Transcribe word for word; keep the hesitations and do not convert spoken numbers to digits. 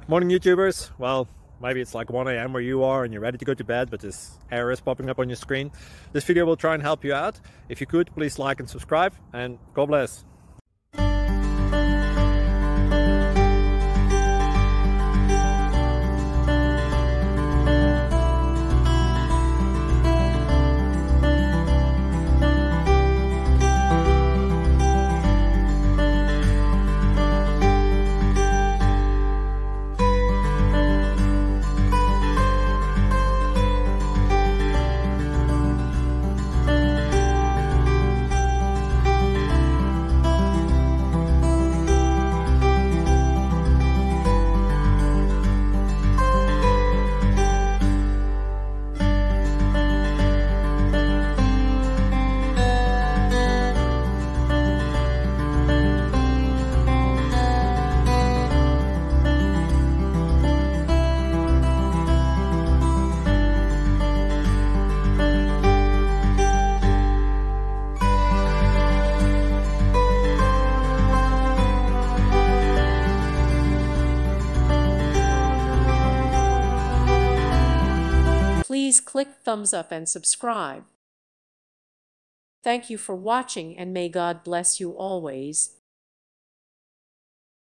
Morning YouTubers. Well, maybe it's like one A M where you are and you're ready to go to bed, but this error is popping up on your screen. This video will try and help you out. If you could, please like and subscribe, and God bless. Please click thumbs up and subscribe. Thank you for watching, and may God bless you always.